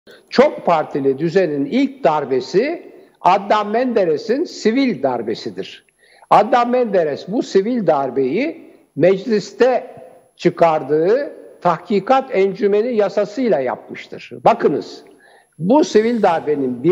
Çok partili düzenin ilk darbesi Adnan Menderes'in sivil darbesidir. Adnan Menderes bu sivil darbeyi mecliste çıkardığı tahkikat encümeni yasasıyla yapmıştır. Bakınız, bu sivil darbenin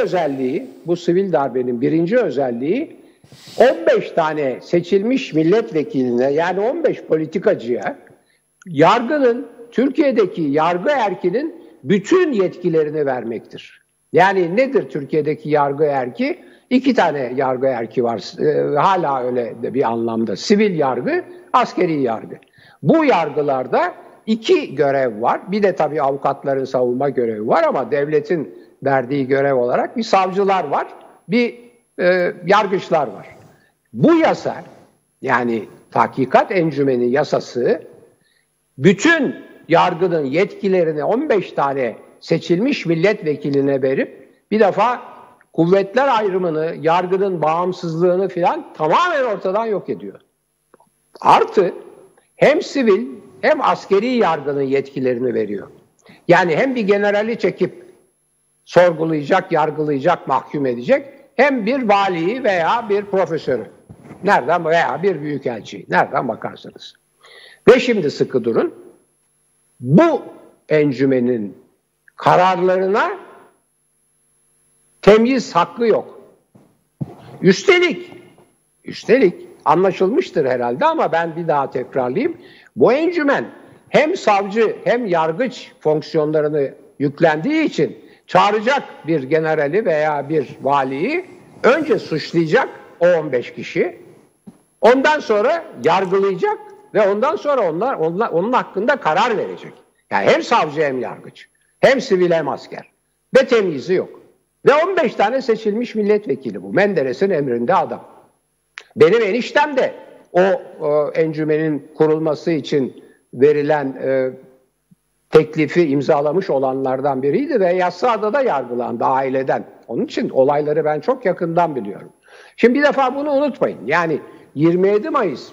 birinci özelliği 15 tane seçilmiş milletvekiline, yani 15 politikacıya Türkiye'deki yargı erkinin bütün yetkilerini vermektir. Yani nedir Türkiye'deki yargı erki? 2 tane yargı erki var. Hala öyle de bir anlamda. Sivil yargı, askeri yargı. Bu yargılarda 2 görev var. Bir de tabii avukatların savunma görevi var ama devletin verdiği görev olarak bir savcılar var, bir yargıçlar var. Bu yasa, yani tahkikat encümeni yasası, bütün yargının yetkilerini 15 tane seçilmiş milletvekiline verip bir defa kuvvetler ayrımını, yargının bağımsızlığını filan tamamen ortadan yok ediyor. Artı hem sivil hem askeri yargının yetkilerini veriyor. Yani hem bir generali çekip sorgulayacak, yargılayacak, mahkum edecek, hem bir valiyi veya bir profesörü, veya bir büyükelçiyi, nereden bakarsanız. Ve şimdi sıkı durun, bu encümenin kararlarına temyiz hakkı yok. Üstelik anlaşılmıştır herhalde ama ben bir daha tekrarlayayım. Bu encümen hem savcı hem yargıç fonksiyonlarını yüklendiği için çağıracak bir generali veya bir valiyi, önce suçlayacak o 15 kişi, ondan sonra yargılayacak ve ondan sonra onun hakkında karar verecek. Yani hem savcı hem yargıç, hem sivil hem asker. Ve temyizi yok. Ve 15 tane seçilmiş milletvekili bu. Menderes'in emrinde adam. Benim eniştem de o encümenin kurulması için verilen teklifi imzalamış olanlardan biriydi ve Yassıada'da yargılandı aileden. Onun için olayları ben çok yakından biliyorum. Şimdi bir defa bunu unutmayın. Yani 27 Mayıs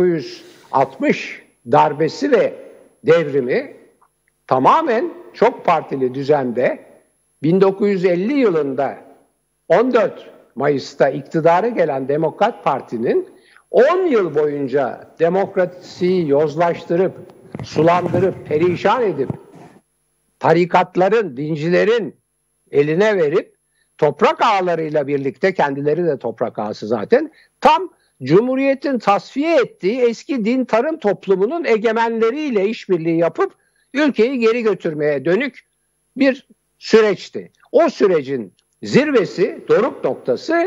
1960 darbesi ve devrimi tamamen çok partili düzende 1950 yılında 14 Mayıs'ta iktidara gelen Demokrat Parti'nin 10 yıl boyunca demokrasiyi yozlaştırıp, sulandırıp, perişan edip, tarikatların, dincilerin eline verip, toprak ağlarıyla birlikte, kendileri de toprak ağası zaten, tam Cumhuriyet'in tasfiye ettiği eski din tarım toplumunun egemenleriyle işbirliği yapıp ülkeyi geri götürmeye dönük bir süreçti. O sürecin zirvesi, doruk noktası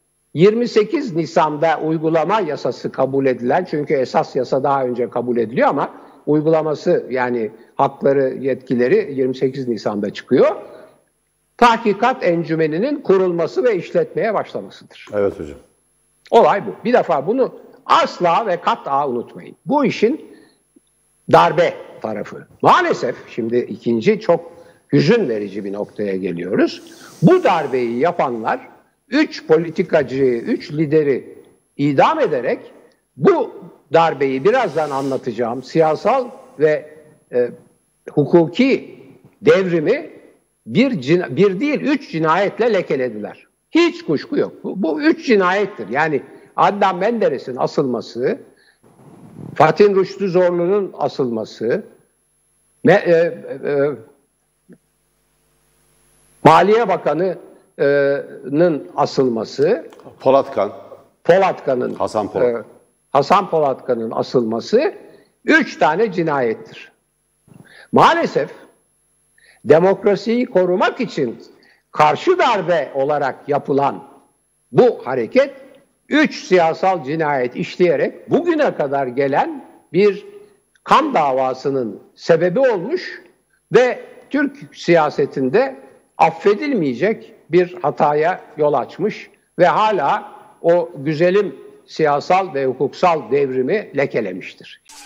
28 Nisan'da uygulama yasası kabul edilen, çünkü esas yasa daha önce kabul ediliyor ama uygulaması, yani hakları, yetkileri 28 Nisan'da çıkıyor. Tahkikat encümeninin kurulması ve işletmeye başlamasıdır. Evet hocam. Olay bu. Bir defa bunu asla ve kat'a unutmayın. Bu işin darbe tarafı. Maalesef şimdi ikinci çok hüzün verici bir noktaya geliyoruz. Bu darbeyi yapanlar 3 politikacıyı, 3 lideri idam ederek bu darbeyi birazdan anlatacağım siyasal ve hukuki devrimi bir değil 3 cinayetle lekelediler. Hiç kuşku yok. Bu 3 cinayettir. Yani Adnan Menderes'in asılması, Fatih Rüştü Zorlu'nun asılması, Maliye Bakanı'nın asılması, Hasan Polatkan'ın asılması 3 tane cinayettir. Maalesef demokrasiyi korumak için karşı darbe olarak yapılan bu hareket 3 siyasal cinayet işleyerek bugüne kadar gelen bir kan davasının sebebi olmuş ve Türk siyasetinde affedilmeyecek bir hataya yol açmış ve hala o güzelim siyasal ve hukuksal devrimi lekelemiştir.